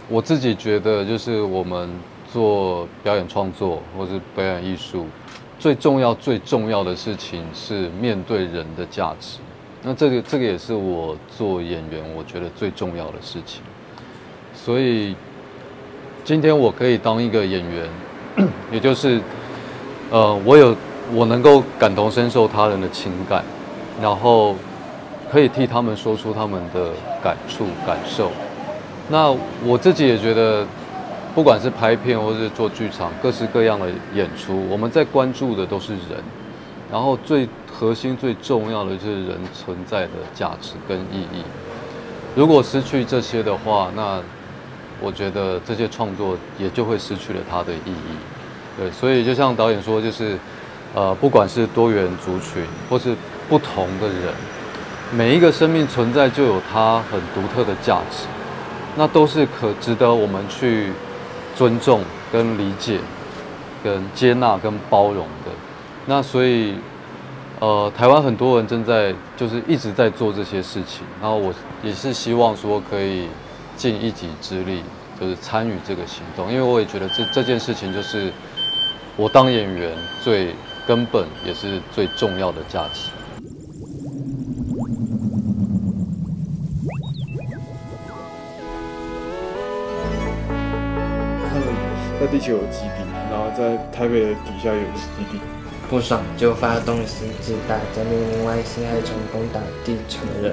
我自己觉得，就是我们做表演创作或是表演艺术，最重要的事情是面对人的价值。那这个也是我做演员我觉得最重要的事情。所以今天我可以当一个演员，也就是我能够感同身受他人的情感，然后可以替他们说出他们的感触感受。那我自己也觉得，不管是拍片或是做剧场，各式各样的演出，我们在关注的都是人，然后最核心、最重要的就是人存在的价值跟意义。如果失去这些的话，那我觉得这些创作也就会失去了它的意义。对，所以就像导演说，就是不管是多元族群或是不同的人，每一个生命存在就有它很独特的价值。那都是值得我们去尊重、跟理解、跟接纳、跟包容的。那所以，台湾很多人就是一直在做这些事情。然后我也是希望说可以尽一己之力，就是参与这个行动，因为我也觉得这件事情就是我当演员最根本也是最重要的价值。 在地球有基地，然后在台北的底下有基地。 不爽就发动星际大战，命令外星害虫攻打地球人。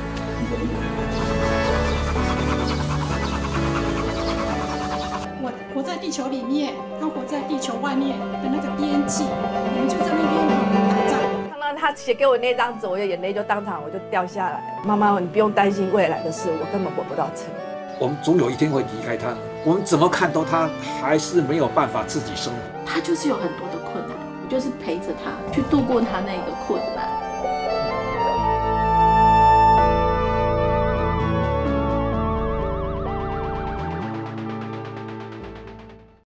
我活在地球里面，他活在地球外面的那个边际，我们就在那边打仗。 看到他写给我那张纸，我的眼泪就当场我就掉下来。妈妈，你不用担心未来的事，我根本活不到成。 我们总有一天会离开他，我们怎么看都他还是没有办法自己生活。 他就是有很多的困难，我就是陪着他去度过他那个困难。